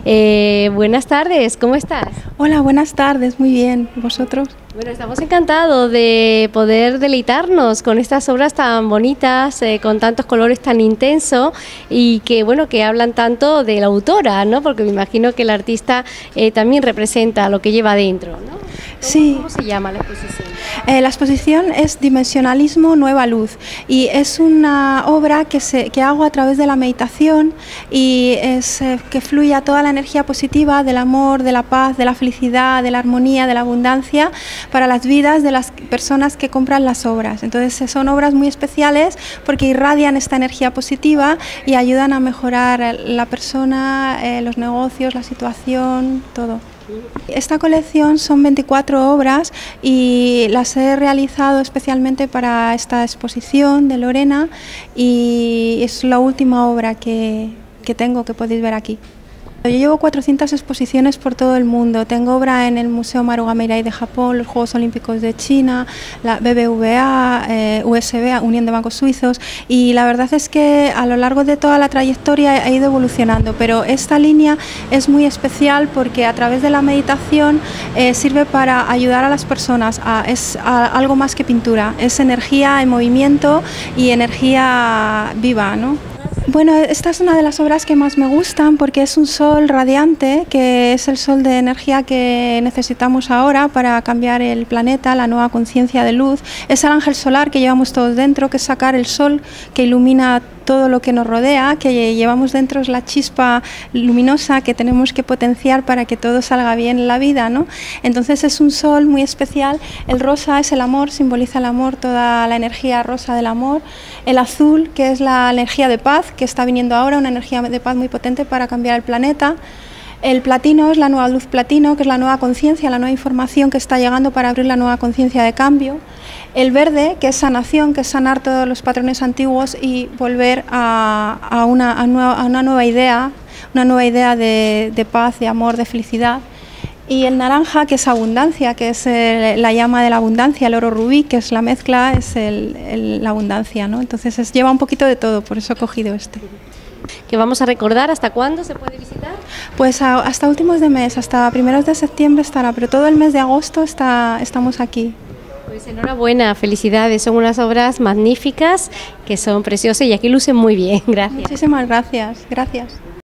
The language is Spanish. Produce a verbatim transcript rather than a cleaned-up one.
Eh, buenas tardes, ¿cómo estás? Hola, buenas tardes, muy bien. ¿Y vosotros? Bueno, estamos encantados de poder deleitarnos con estas obras tan bonitas, eh, con tantos colores tan intensos y que, bueno, que hablan tanto de la autora, ¿no? Porque me imagino que el artista eh, también representa lo que lleva dentro, ¿no? ¿Cómo, sí. ¿Cómo se llama la exposición? Eh, la exposición es Dimensionalismo Nueva Luz y es una obra que, se, que hago a través de la meditación y es eh, que fluya toda la energía positiva del amor, de la paz, de la felicidad, de la armonía, de la abundancia para las vidas de las personas que compran las obras. Entonces son obras muy especiales porque irradian esta energía positiva y ayudan a mejorar la persona, eh, los negocios, la situación, todo. Esta colección son veinticuatro obras y las he realizado especialmente para esta exposición de Lorena y es la última obra que, que tengo, que podéis ver aquí. Yo llevo cuatrocientas exposiciones por todo el mundo. Tengo obra en el Museo Maruga Meirei de Japón, los Juegos Olímpicos de China, la B B V A, eh, U S B, Unión de Bancos Suizos, y la verdad es que a lo largo de toda la trayectoria ha ido evolucionando, pero esta línea es muy especial porque a través de la meditación eh, sirve para ayudar a las personas. A, es a, algo más que pintura, es energía en movimiento y energía viva, ¿no? Bueno, esta es una de las obras que más me gustan porque es un sol radiante, que es el sol de energía que necesitamos ahora para cambiar el planeta, la nueva conciencia de luz. Es el ángel solar que llevamos todos dentro, que es sacar el sol que ilumina todo lo que nos rodea, que llevamos dentro, es la chispa luminosa que tenemos que potenciar para que todo salga bien en la vida, ¿no? Entonces es un sol muy especial. El rosa es el amor, simboliza el amor, toda la energía rosa del amor. El azul, que es la energía de paz, que está viniendo ahora, una energía de paz muy potente para cambiar el planeta. El platino es la nueva luz platino, que es la nueva conciencia, la nueva información que está llegando para abrir la nueva conciencia de cambio. El verde, que es sanación, que es sanar todos los patrones antiguos y volver a, a, una, a, nueva, a una nueva idea, una nueva idea de, de paz, de amor, de felicidad. Y el naranja, que es abundancia, que es el, la llama de la abundancia, el oro rubí, que es la mezcla, es el, el, la abundancia, ¿no? Entonces es, lleva un poquito de todo, por eso he cogido este. ¿Que vamos a recordar hasta cuándo se puede visitar? Pues a, hasta últimos de mes, hasta primeros de septiembre estará, pero todo el mes de agosto está, estamos aquí. Pues enhorabuena, felicidades, son unas obras magníficas que son preciosas y aquí lucen muy bien, gracias. Muchísimas gracias, gracias.